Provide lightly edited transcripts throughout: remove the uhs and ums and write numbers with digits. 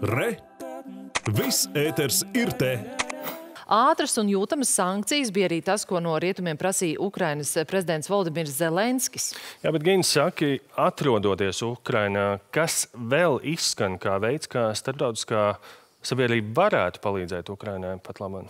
Re! Viss ēters ir te! Ātras un jūtamas sankcijas bija arī tas, ko no rietumiem prasīja Ukrainas prezidents Volodimirs Zelenskis. Jā, bet Gins saki, atrodoties Ukrainā, kas vēl izskan kā veids, kā starptautiskā sabiedrība varētu palīdzēt Ukrainai pat labāk?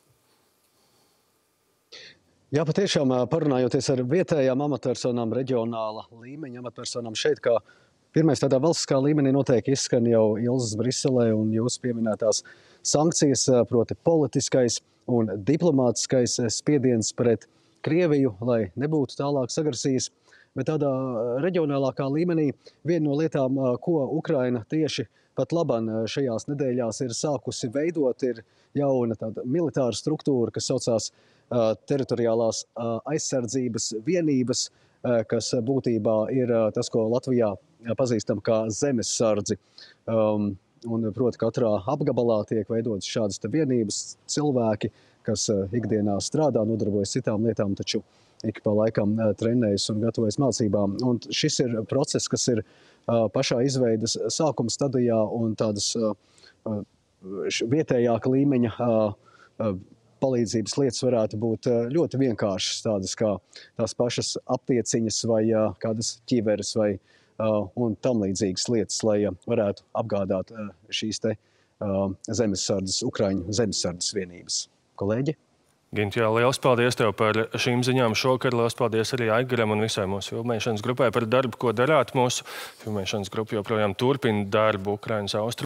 Jā, patiešām parunājoties ar vietējām amatpersonām, reģionāla līmeņa amatpersonām šeit, kā pirmais tādā valstiskā līmenī noteikti izskan jau Ilzas Briselē un jūsu pieminētās sankcijas, proti politiskais un diplomātiskais spiediens pret Krieviju, lai nebūtu tālākas agresijas. Bet tādā reģionālākā līmenī viena no lietām, ko Ukraina tieši pat labāk šajās nedēļās ir sākusi veidot, ir jauna tāda militāra struktūra, kas saucās teritoriālās aizsardzības vienības, kas būtībā ir tas, ko Latvijā pazīstam kā zemessardzi. Proti, katrā apgabalā tiek veidotas šādas vienības, cilvēki, kas ikdienā strādā, nodarbojas citām lietām, taču ik pa laikam trenējas un gatavojas mācībām. Un šis ir process, kas ir pašā izveidas sākuma stadijā un tādas vietējāka līmeņa palīdzības lietas varētu būt ļoti vienkāršas, tādas kā tās pašas aptieciņas vai kādas ķiveres vai un tam līdzīgas lietas, lai varētu apgādāt šīs te zemessardzes, Ukraiņu zemessardzes vienības. Kolēģi? Gint, jā, liels paldies tev par šīm ziņām šokar. Liels paldies arī Aigaram un visai mūsu filmēšanas grupai par darbu, ko darāt. Mūsu filmēšanas grupa joprojām turpina darbu Ukrainas austrumu.